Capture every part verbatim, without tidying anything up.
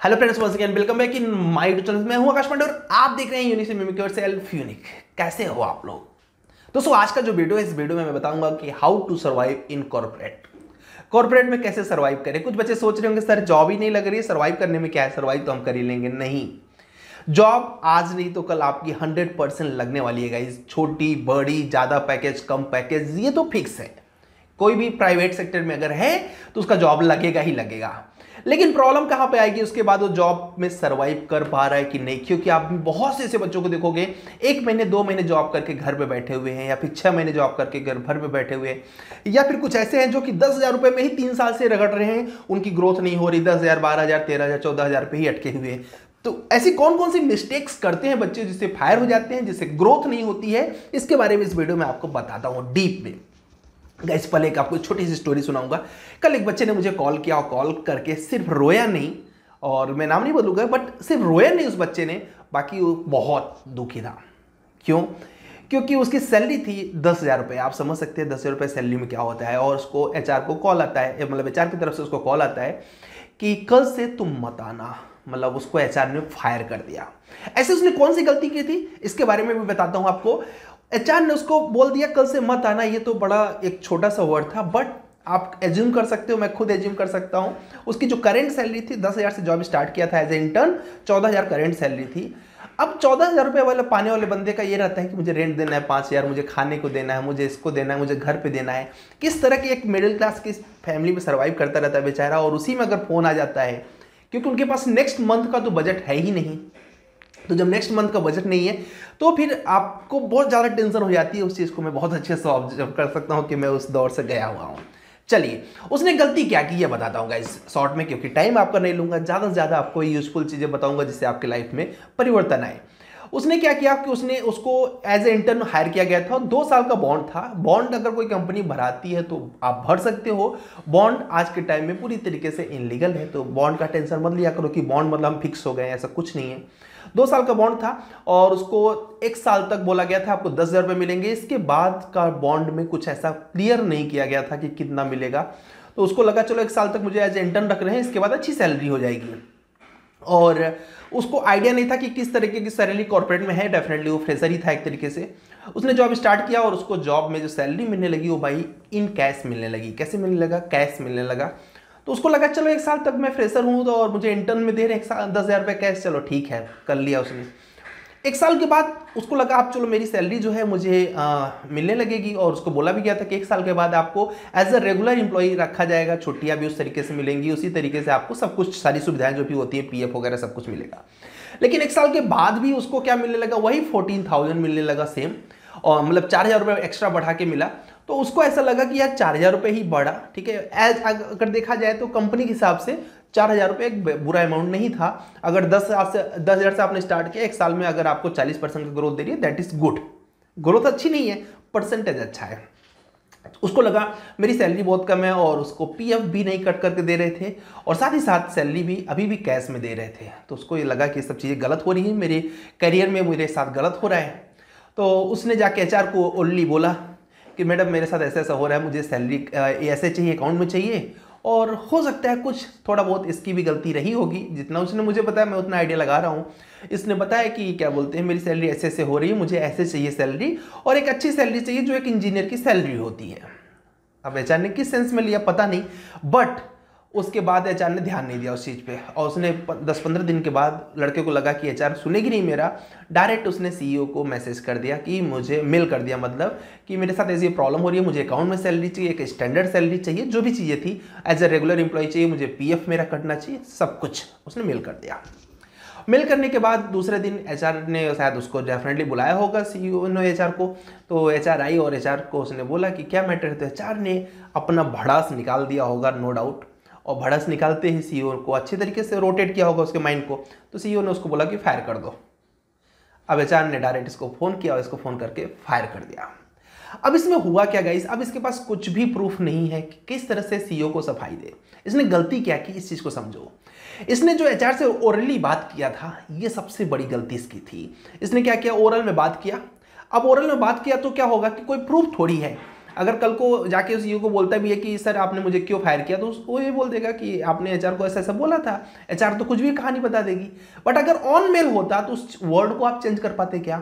Hello friends, once again welcome back in my YouTube channel. मैं हूं आकाश पांडे और आप देख रहे हैं यूनिक से मिमिक योरसेल्फ यूनिक। कैसे हो आप लोग दोस्तों? आज का जो वीडियो है, इस वीडियो में मैं बताऊंगा कि how to survive in corporate. Corporate में कैसे सर्वाइव करें। कुछ बच्चे सोच रहे होंगे सर जॉब ही नहीं लग रही है, सर्वाइव करने में क्या है, सर्वाइव तो हम कर ही लेंगे। नहीं, जॉब आज नहीं तो कल आपकी हंड्रेड परसेंट लगने वाली है गाइस। छोटी बड़ी, ज्यादा पैकेज कम पैकेज, ये तो फिक्स है। कोई भी प्राइवेट सेक्टर में अगर है तो उसका जॉब लगेगा ही लगेगा। लेकिन प्रॉब्लम कहां पे आएगी, उसके बाद वो जॉब में सरवाइव कर पा रहा है कि नहीं। क्योंकि आप बहुत से ऐसे बच्चों को देखोगे एक महीने दो महीने जॉब करके घर पे बैठे हुए हैं, या फिर छह महीने जॉब करके घर भर पे बैठे हुए हैं, या फिर कुछ ऐसे हैं जो कि दस हजार रुपए में ही तीन साल से रगड़ रहे हैं, उनकी ग्रोथ नहीं हो रही, दस हजार बारह हजार तेरह हजार चौदह हजार पे ही अटके हुए हैं। तो ऐसी कौन कौन सी मिस्टेक्स करते हैं बच्चे जिससे फायर हो जाते हैं, जिससे ग्रोथ नहीं होती है, इसके बारे में इस वीडियो में आपको बताता हूं डीप में। गाइस पहले एक आपको छोटी सी स्टोरी सुनाऊंगा। कल एक बच्चे ने मुझे कॉल किया और कॉल करके सिर्फ रोया नहीं, और मैं नाम नहीं बदलूंगा, बट सिर्फ रोया नहीं उस बच्चे ने, बाकी वो बहुत दुखी था। क्यों? क्योंकि उसकी सैलरी थी दस हजार रुपये। आप समझ सकते हैं दस हजार रुपये सैलरी में क्या होता है। और उसको एचआर को कॉल आता है, मतलब एचआर की तरफ से उसको कॉल आता है कि कल से तुम मत आना। मतलब उसको एचआर ने फायर कर दिया। ऐसे उसने कौन सी गलती की थी, इसके बारे में भी बताता हूं आपको। एचआर ने उसको बोल दिया कल से मत आना। ये तो बड़ा एक छोटा सा वर्ड था, बट आप एज्यूम कर सकते हो, मैं खुद एज्यूम कर सकता हूं। उसकी जो करेंट सैलरी थी, दस हजार से जॉब स्टार्ट किया था एज ए इंटर्न, चौदह हजार करेंट सैलरी थी। अब चौदह हजार रुपये वाले पाने वाले बंदे का ये रहता है कि मुझे रेंट देना है पाँच हजार, मुझे खाने को देना है, मुझे इसको देना है, मुझे घर पे देना है। किस तरह की एक मिडिल क्लास की फैमिली में सर्वाइव करता रहता है बेचारा। और उसी में अगर फोन आ जाता है, क्योंकि उनके पास नेक्स्ट मंथ का तो बजट है ही नहीं। तो जब नेक्स्ट मंथ का बजट नहीं है तो फिर आपको बहुत ज़्यादा टेंशन हो जाती है। उस चीज़ को मैं बहुत अच्छे से ऑब्जर्व कर सकता हूँ कि मैं उस दौर से गया हुआ हूँ। चलिए, उसने गलती क्या की ये बताता हूँ गाइस शॉर्ट में, क्योंकि टाइम आपका नहीं लूँगा। ज़्यादा से ज़्यादा आपको यूजफुल चीज़ें बताऊँगा जिससे आपकी लाइफ में परिवर्तन आए। उसने क्या किया कि उसने उसको एज ए इंटर्न हायर किया गया था। दो साल का बॉन्ड था। बॉन्ड अगर कोई कंपनी भराती है तो आप भर सकते हो। बॉन्ड आज के टाइम में पूरी तरीके से इनलीगल है, तो बॉन्ड का टेंशन मत लिया करो कि बॉन्ड मतलब हम फिक्स हो गए, ऐसा कुछ नहीं है। दो साल का बॉन्ड था और उसको एक साल तक बोला गया था आपको दस हजार रुपये मिलेंगे। इसके बाद का बॉन्ड में कुछ ऐसा क्लियर नहीं किया गया था कि कितना मिलेगा। तो उसको लगा चलो एक साल तक मुझे एज इंटर्न रख रहे हैं, इसके बाद अच्छी सैलरी हो जाएगी। और उसको आइडिया नहीं था कि किस तरीके की सैलरी कॉर्पोरेट में है। डेफिनेटली वो फ्रेशर ही था एक तरीके से। उसने जॉब स्टार्ट किया और उसको जॉब में जो सैलरी मिलने लगी वो भाई इन कैश मिलने लगी। कैसे मिलने लगा? कैश मिलने लगा। तो उसको लगा चलो एक साल तक मैं फ्रेशर हूँ तो और मुझे इंटर्न में दे रहे एक साल दस हज़ार रुपये कैश, चलो ठीक है, कर लिया उसने। एक साल के बाद उसको लगा आप चलो मेरी सैलरी जो है मुझे आ, मिलने लगेगी। और उसको बोला भी गया था कि एक साल के बाद आपको एज अ रेगुलर एम्प्लॉई रखा जाएगा, छुट्टियाँ भी उस तरीके से मिलेंगी, उसी तरीके से आपको सब कुछ सारी सुविधाएं जो भी होती है पीएफ वगैरह सब कुछ मिलेगा। लेकिन एक साल के बाद भी उसको क्या मिलने लगा? वही फोर्टीन थाउजेंड मिलने लगा सेम, और मतलब चार हज़ार रुपये एक्स्ट्रा बढ़ा के मिला। तो उसको ऐसा लगा कि यार चार हज़ार रुपये ही बढ़ा, ठीक है। एज अगर देखा जाए तो कंपनी के हिसाब से चार हज़ार रुपये एक बुरा अमाउंट नहीं था। अगर दस साल से दस हज़ार से आपने स्टार्ट किया, एक साल में अगर आपको चालीस परसेंट का ग्रोथ दे रही है, दैट इज गुड। ग्रोथ अच्छी नहीं है, परसेंटेज अच्छा है। उसको लगा मेरी सैलरी बहुत कम है, और उसको पीएफ भी नहीं कट करके दे रहे थे, और साथ ही साथ सैलरी भी अभी भी कैश में दे रहे थे। तो उसको ये लगा कि सब चीज़ें गलत हो रही हैं, मेरे करियर में मेरे साथ गलत हो रहा है। तो उसने जाके एचआर को ओनली बोला कि मैडम मेरे साथ ऐसा ऐसा हो रहा है, मुझे सैलरी ऐसे चाहिए, अकाउंट में चाहिए, और हो सकता है कुछ थोड़ा बहुत इसकी भी गलती रही होगी। जितना उसने मुझे बताया मैं उतना आइडिया लगा रहा हूँ। इसने बताया कि क्या बोलते हैं मेरी सैलरी ऐसे ऐसे हो रही है, मुझे ऐसे चाहिए सैलरी, और एक अच्छी सैलरी चाहिए जो एक इंजीनियर की सैलरी होती है। अब एचआर ने किस सेंस में लिया पता नहीं, बट उसके बाद एचआर ने ध्यान नहीं दिया उस चीज़ पे। और उसने दस पंद्रह दिन के बाद लड़के को लगा कि एचआर सुनेगी नहीं मेरा, डायरेक्ट उसने सीईओ को मैसेज कर दिया कि मुझे मेल कर दिया, मतलब कि मेरे साथ ऐसी प्रॉब्लम हो रही है, मुझे अकाउंट में सैलरी चाहिए, एक स्टैंडर्ड सैलरी चाहिए, जो भी चीज़ें थी एज ए रेगुलर एम्प्लॉय चाहिए, मुझे पीएफ मेरा कटना चाहिए, सब कुछ उसने मेल कर दिया। मेल करने के बाद दूसरे दिन एचआर ने शायद उसको डेफिनेटली बुलाया होगा सीईओ ने एचआर को। तो एचआर आई और एचआर को उसने बोला कि क्या मैटर है। तो एचआर ने अपना भड़ास निकाल दिया होगा, नो डाउट। और भड़ास निकालते ही सीईओ को अच्छी तरीके से रोटेट किया होगा उसके माइंड को। तो सीईओ ने उसको बोला कि फायर कर दो। अब एचआर ने डायरेक्ट इसको फ़ोन किया और इसको फ़ोन करके फायर कर दिया। अब इसमें हुआ क्या गाइस? अब इसके पास कुछ भी प्रूफ नहीं है कि किस तरह से सीईओ को सफाई दे। इसने गलती क्या की, इस चीज़ को समझो। इसने जो एचआर से ओरली बात किया था, ये सबसे बड़ी गलती इसकी थी। इसने क्या किया? ओरल में बात किया। अब ओरल में बात किया तो क्या होगा कि कोई प्रूफ थोड़ी है। अगर कल को जाके उस ईओ को बोलता भी है कि सर आपने मुझे क्यों फायर किया, तो वो ये बोल देगा कि आपने एचआर को ऐसा ऐसा बोला था। एचआर तो कुछ भी कहानी बता देगी। बट अगर ऑन मेल होता तो उस वर्ड को आप चेंज कर पाते क्या?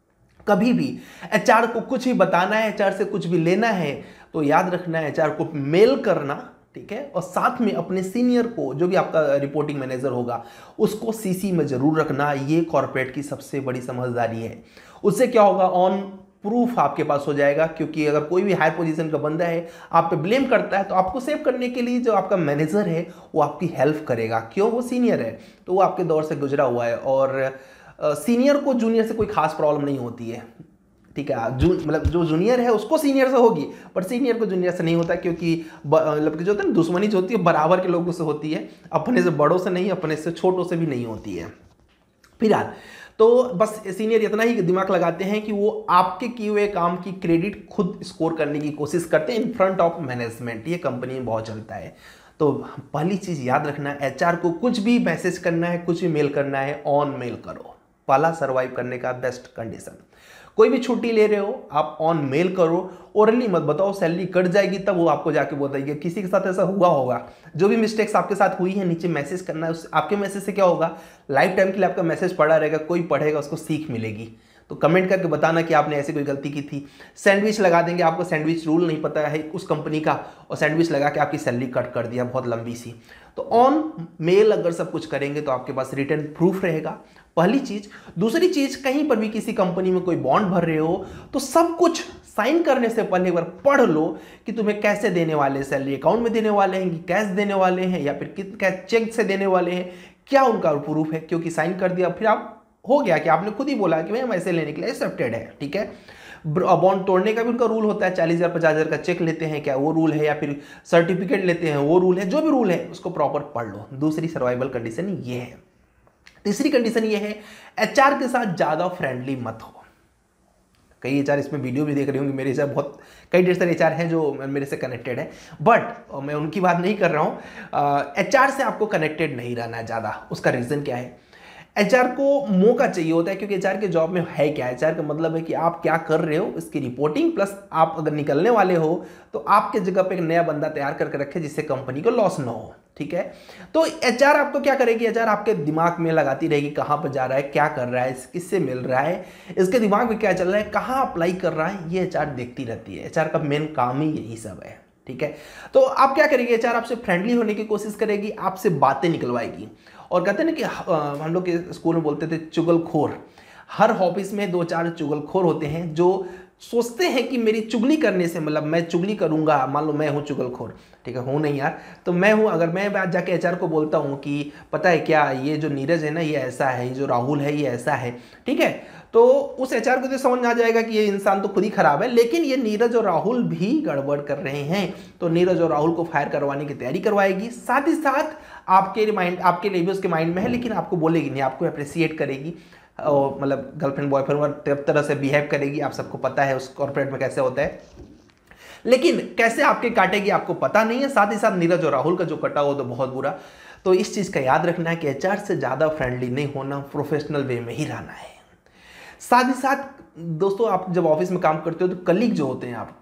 कभी भी एचआर को कुछ भी बताना है, एचआर से कुछ भी लेना है, तो याद रखना है एचआर को मेल करना, ठीक है, और साथ में अपने सीनियर को, जो भी आपका रिपोर्टिंग मैनेजर होगा, उसको सीसी में जरूर रखना। ये कॉर्पोरेट की सबसे बड़ी समझदारी है। उससे क्या होगा, ऑन प्रूफ आपके पास हो जाएगा, क्योंकि अगर कोई भी हाई पोजीशन का बंदा है आप पे ब्लेम करता है, तो आपको सेव करने के लिए जो आपका मैनेजर है वो आपकी हेल्प करेगा। क्यों? वो सीनियर है, तो वो आपके दौर से गुजरा हुआ है, और सीनियर को जूनियर से कोई खास प्रॉब्लम नहीं होती है, ठीक है। जू मतलब जो जूनियर है उसको सीनियर से होगी, पर सीनियर को जूनियर से नहीं होता, क्योंकि मतलब जो होता है ना, दुश्मनी जो होती है बराबर के लोगों से होती है, अपने से बड़ों से नहीं, अपने से छोटों से भी नहीं होती है। फिलहाल तो बस सीनियर इतना ही दिमाग लगाते हैं कि वो आपके किए हुए काम की क्रेडिट खुद स्कोर करने की कोशिश करते हैं इन फ्रंट ऑफ मैनेजमेंट। ये कंपनी में बहुत चलता है। तो पहली चीज़ याद रखना, एचआर को कुछ भी मैसेज करना है, कुछ भी मेल करना है, ऑन मेल करो। पहला सर्वाइव करने का बेस्ट कंडीशन। कोई भी छुट्टी ले रहे हो आप ऑन मेल करो, ओरली मत बताओ, सैलरी कट जाएगी तब वो आपको जाके बताइए। किसी के साथ ऐसा हुआ होगा, जो भी मिस्टेक्स आपके साथ हुई है नीचे मैसेज करना है। उस आपके मैसेज से क्या होगा, लाइफ टाइम के लिए आपका मैसेज पड़ा रहेगा, कोई पढ़ेगा उसको सीख मिलेगी। तो कमेंट करके बताना कि आपने ऐसी कोई गलती की थी। सैंडविच लगा देंगे, आपको सैंडविच रूल नहीं पता है उस कंपनी का, और सैंडविच लगा के आपकी सैलरी कट कर दिया बहुत लंबी सी। तो ऑन मेल अगर सब कुछ करेंगे तो आपके पास रिटर्न प्रूफ रहेगा, पहली चीज। दूसरी चीज, कहीं पर भी किसी कंपनी में कोई बॉन्ड भर रहे हो तो सब कुछ साइन करने से पहले एक बार पढ़ लो कि तुम्हें कैसे देने वाले, सैलरी अकाउंट में देने वाले हैं कि कैश देने वाले हैं या फिर कितना चेक से देने वाले हैं, क्या उनका प्रूफ है। क्योंकि साइन कर दिया फिर आप हो गया कि आपने खुद ही बोला कि भाई हम ऐसे लेने के लिए एक्सेप्टेड है, ठीक है। बॉन्ड तोड़ने का भी उनका रूल होता है, चालीस हजार पचास हजार का चेक लेते हैं, क्या वो रूल है, या फिर सर्टिफिकेट लेते हैं वो रूल है, जो भी रूल है उसको प्रॉपर पढ़ लो। दूसरी सर्वाइवल कंडीशन ये है। तीसरी कंडीशन ये है, एचआर के साथ ज्यादा फ्रेंडली मत हो। कई एचआर इसमें वीडियो भी देख रही होंगी, मेरे साथ बहुत कई ढेर सारे एचआर हैं जो मेरे से कनेक्टेड है, बट मैं उनकी बात नहीं कर रहा हूँ। एचआर से आपको कनेक्टेड नहीं रहना है ज़्यादा। उसका रीज़न क्या है, एचआर को मौका चाहिए होता है, क्योंकि एचआर के जॉब में है क्या, एचआर का मतलब है कि आप क्या कर रहे हो इसकी रिपोर्टिंग, प्लस आप अगर निकलने वाले हो तो आपके जगह पे एक नया बंदा तैयार करके रखे जिससे कंपनी को लॉस ना हो, ठीक है। तो एचआर आपको क्या करेगी, एचआर आपके दिमाग में लगाती रहेगी कहाँ पर जा रहा है, क्या कर रहा है, किससे मिल रहा है, इसके दिमाग में क्या चल रहा है, कहाँ अप्लाई कर रहा है, ये एचआर देखती रहती है। एचआर का मेन काम ही यही सब है, ठीक है। तो आप क्या करेंगे, एचआर आपसे फ्रेंडली होने की कोशिश करेगी, आपसे बातें निकलवाएगी। और कहते हैं ना कि हम लोग के स्कूल में बोलते थे चुगलखोर। हर ऑफिस में दो चार चुगलखोर होते हैं जो सोचते हैं कि मेरी चुगली करने से, मतलब मैं चुगली करूंगा, मान लो मैं हूं चुगलखोर, ठीक है, हूं नहीं यार, तो मैं हूं, अगर मैं बात जाके एचआर को बोलता हूं कि पता है क्या, ये जो नीरज है ना ये ऐसा है, ये जो राहुल है ये ऐसा है, ठीक है, तो उस एचआर को तो समझ में आ जाएगा कि ये इंसान तो खुद ही खराब है, लेकिन ये नीरज और राहुल भी गड़बड़ कर रहे हैं, तो नीरज और राहुल को फायर करवाने की तैयारी करवाएगी। साथ ही साथ आपके माइंड, आपके लिए भी उसके माइंड में है, लेकिन आपको बोलेगी नहीं, आपको अप्रिसिएट करेगी, और मतलब गर्लफ्रेंड बॉयफ्रेंड और तरह से बिहेव करेगी। आप सबको पता है उस कॉर्पोरेट में कैसे होता है, लेकिन कैसे आपके काटेगी आपको पता नहीं है। साथ ही साथ नीरज और राहुल का जो कटा हो तो बहुत बुरा। तो इस चीज़ का याद रखना है कि एचआर से ज़्यादा फ्रेंडली नहीं होना, प्रोफेशनल वे में ही रहना है। साथ ही साथ दोस्तों, आप जब ऑफिस में काम करते हो तो कलीग जो होते हैं आपके,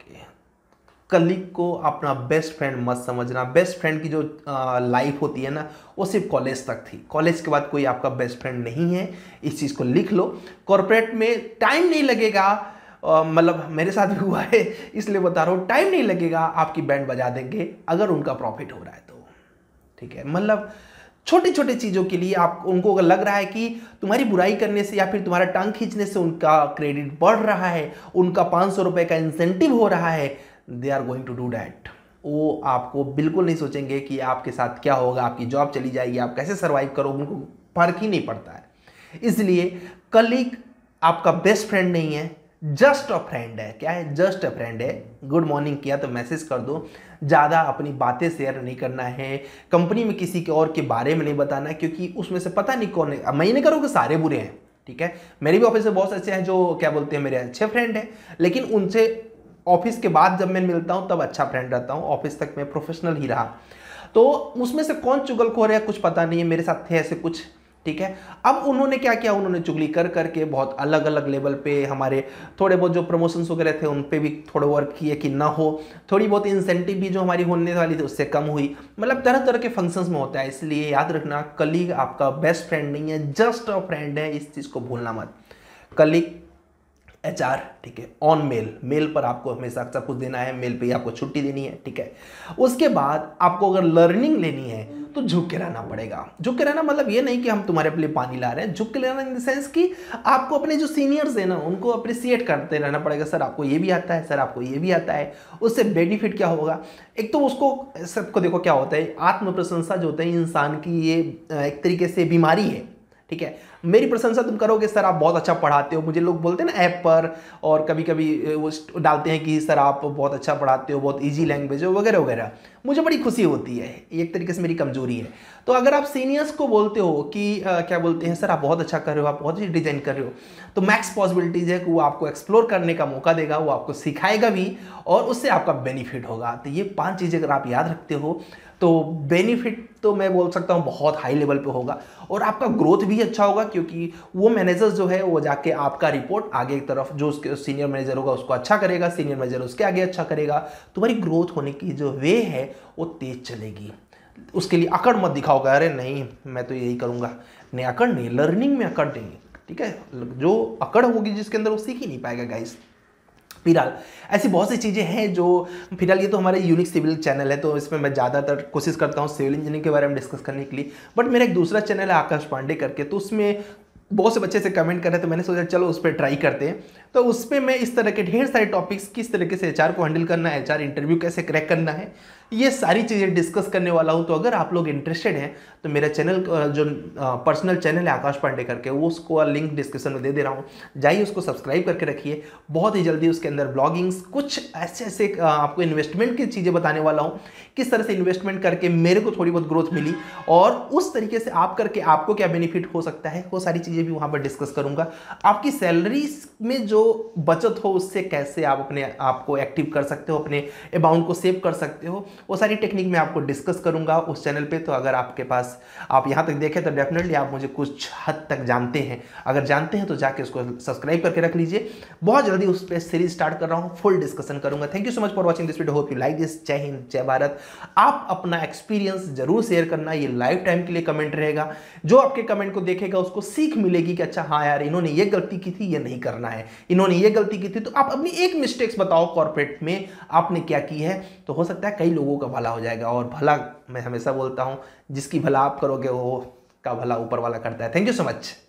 कलीग को अपना बेस्ट फ्रेंड मत समझना। बेस्ट फ्रेंड की जो लाइफ होती है ना, वो सिर्फ कॉलेज तक थी, कॉलेज के बाद कोई आपका बेस्ट फ्रेंड नहीं है। इस चीज़ को लिख लो। कॉर्पोरेट में टाइम नहीं लगेगा, मतलब मेरे साथ भी हुआ है इसलिए बता रहा हूँ, टाइम नहीं लगेगा, आपकी बैंड बजा देंगे अगर उनका प्रॉफिट हो रहा है तो, ठीक है। मतलब छोटी छोटी चीज़ों के लिए आप उनको अगर लग रहा है कि तुम्हारी बुराई करने से या फिर तुम्हारा टांग खींचने से उनका क्रेडिट बढ़ रहा है, उनका पाँच सौ रुपये का इंसेंटिव हो रहा है, they are going to do that. वो आपको बिल्कुल नहीं सोचेंगे कि आपके साथ क्या होगा, आपकी जॉब चली जाएगी, आप कैसे सर्वाइव करोगे, उनको फर्क ही नहीं पड़ता है। इसलिए कलीग आपका बेस्ट फ्रेंड नहीं है, जस्ट अ फ्रेंड है। क्या है, जस्ट अ फ्रेंड है। गुड मॉर्निंग किया तो मैसेज कर दो, ज़्यादा अपनी बातें शेयर नहीं करना है, कंपनी में किसी के और के बारे में नहीं बताना है, क्योंकि उसमें से पता नहीं कौन है। मैं ये नहीं करूँगा सारे बुरे हैं, ठीक है, मेरे भी ऑफिस में बहुत अच्छे हैं जो क्या बोलते हैं मेरे अच्छे फ्रेंड हैं, लेकिन उनसे ऑफिस के बाद जब मैं मिलता हूँ तब अच्छा फ्रेंड रहता हूँ, ऑफिस तक मैं प्रोफेशनल ही रहा। तो उसमें से कौन चुगलखोर है कुछ पता नहीं है, मेरे साथ थे ऐसे कुछ, ठीक है। अब उन्होंने क्या किया, उन्होंने चुगली कर करके बहुत अलग अलग लेवल पे हमारे थोड़े बहुत जो प्रमोशंस वगैरह थे उन पे भी थोड़े वर्क किए कि ना हो, थोड़ी बहुत इंसेंटिव भी जो हमारी होने वाली थी उससे कम हुई, मतलब तरह तरह के फंक्शंस में होता है। इसलिए याद रखना, कलीग आपका बेस्ट फ्रेंड नहीं है, जस्ट अ फ्रेंड है, इस चीज़ को भूलना मत। कलीग एच आर, ठीक है, ऑन मेल, मेल पर आपको हमेशा सब कुछ देना है, मेल पे ही आपको छुट्टी देनी है, ठीक है। उसके बाद आपको अगर लर्निंग लेनी है तो झुक के रहना पड़ेगा। झुक के रहना मतलब ये नहीं कि हम तुम्हारे लिए पानी ला रहे हैं, झुक के रहना इन द सेंस कि आपको अपने जो सीनियर्स हैं ना उनको अप्रिसिएट करते रहना पड़ेगा। सर आपको ये भी आता है, सर आपको ये भी आता है। उससे बेनिफिट क्या होगा, एक तो उसको सबको देखो क्या होता है, आत्म प्रशंसा जो होता है इंसान की, ये एक तरीके से बीमारी है, ठीक है। मेरी प्रशंसा तुम करोगे, सर आप बहुत अच्छा पढ़ाते हो, मुझे लोग बोलते हैं ना ऐप पर, और कभी कभी वो डालते हैं कि सर आप बहुत अच्छा पढ़ाते हो, बहुत इजी लैंग्वेज हो वगैरह वगैरह, मुझे बड़ी खुशी होती है, एक तरीके से मेरी कमजोरी है। तो अगर आप सीनियर्स को बोलते हो कि आ, क्या बोलते हैं, सर आप बहुत अच्छा कर रहे हो, आप बहुत अच्छी डिजाइन कर रहे हो, तो मैक्स पॉसिबिलिटीज है कि वो आपको एक्सप्लोर करने का मौका देगा, वो आपको सिखाएगा भी और उससे आपका बेनिफिट होगा। तो ये पांच चीज़ें अगर आप याद रखते हो तो बेनिफिट तो मैं बोल सकता हूँ बहुत हाई लेवल पे होगा, और आपका ग्रोथ भी अच्छा होगा, क्योंकि वो मैनेजर जो है वो जाके आपका रिपोर्ट आगे की तरफ जो उसके सीनियर मैनेजर होगा उसको अच्छा करेगा, सीनियर मैनेजर उसके आगे अच्छा करेगा, तुम्हारी ग्रोथ होने की जो वे है वो तेज चलेगी। उसके लिए अकड़ मत दिखाओगे, अरे नहीं मैं तो यही करूँगा, नहीं अकड़ नहीं, लर्निंग में अकड़ नहीं, ठीक है। जो अकड़ होगी जिसके अंदर वो सीख ही नहीं पाएगा गाइस। फिलहाल ऐसी बहुत सी चीज़ें हैं जो, फिलहाल ये तो हमारे यूनिक सिविल चैनल है तो इसमें मैं ज़्यादातर कोशिश करता हूँ सिविल इंजीनियरिंग के बारे में डिस्कस करने के लिए, बट मेरा एक दूसरा चैनल है आकाश पांडे करके, तो उसमें बहुत से बच्चे से कमेंट कर रहे थे, मैंने सोचा चलो उस पर ट्राई करते हैं। तो उस पर मैं इस तरह के ढेर सारे टॉपिक्स, किस तरीके से एचआर को हैंडल करना है, एचआर इंटरव्यू कैसे क्रैक करना है, ये सारी चीज़ें डिस्कस करने वाला हूँ। तो अगर आप लोग इंटरेस्टेड हैं तो मेरा चैनल जो पर्सनल चैनल है आकाश पांडे करके, वो उसको लिंक डिस्क्रिप्शन में दे दे रहा हूँ, जाइए उसको सब्सक्राइब करके रखिए। बहुत ही जल्दी उसके अंदर ब्लॉगिंग्स, कुछ ऐसे ऐसे आपको इन्वेस्टमेंट की चीज़ें बताने वाला हूँ, किस तरह से इन्वेस्टमेंट करके मेरे को थोड़ी बहुत ग्रोथ मिली और उस तरीके से आप करके आपको क्या बेनिफिट हो सकता है, वो सारी चीज़ें भी वहाँ पर डिस्कस करूँगा। आपकी सैलरी में जो बचत हो उससे कैसे आप अपने आप को एक्टिव कर सकते हो, अपने अमाउंट को सेव कर सकते हो, वो सारी टेक्निक मैं आपको डिस्कस करूंगा उस चैनल पे। तो अगर आपके पास, आप यहाँ तक देखें तो डेफिनेटली आप मुझे कुछ हद तक जानते हैं, अगर जानते हैं तो जाके उसको सब्सक्राइब करके रख लीजिए। बहुत जल्दी उस पर सीरीज स्टार्ट कर रहा हूँ, फुल डिस्कशन करूंगा। Thank you so much for watching this video, hope you like this. जय हिंद, जय भारत। आप अपना एक्सपीरियंस जरूर शेयर करना, ये लाइफ टाइम के लिए कमेंट रहेगा। जो आपके कमेंट को देखेगा उसको सीख मिलेगी कि अच्छा हाँ यार इन्होंने ये गलती की थी, ये नहीं करना है, इन्होंने ये गलती की थी। तो आप अपनी एक मिस्टेक्स बताओ कॉर्पोरेट में आपने क्या की है, तो हो सकता है कई लोगों का भला हो जाएगा। और भला मैं हमेशा बोलता हूं, जिसकी भला आप करोगे वो का भला ऊपर वाला करता है। Thank you so much.